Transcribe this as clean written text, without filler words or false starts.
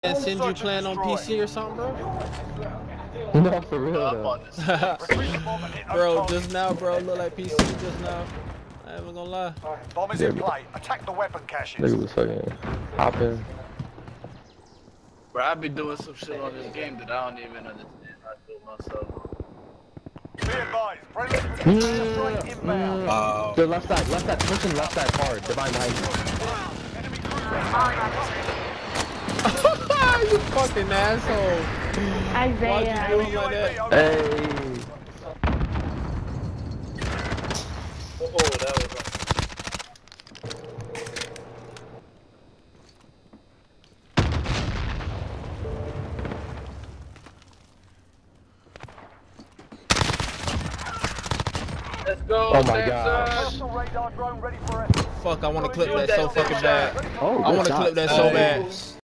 And send you playing on PC or something, bro? No, for real though. Bro, just now, bro, look like PC just now. I ain't even gonna lie. Bomb is in play. Attack the weapon caches. Look at this fucking hopping. Bro, I be doing some shit on this game that I don't even understand how to do myself. Be advised, friendly straight inbound. The left side, pushing left side hard. Divine behind You fucking asshole. Isaiah. Why'd you do him like that? you. Hey. Oh, that was Let's go. Oh my Texas. God. Personal radar drone ready for effort. Fuck, I wanna clip that so fucking bad. Oh, I wanna good clip shot. that so bad.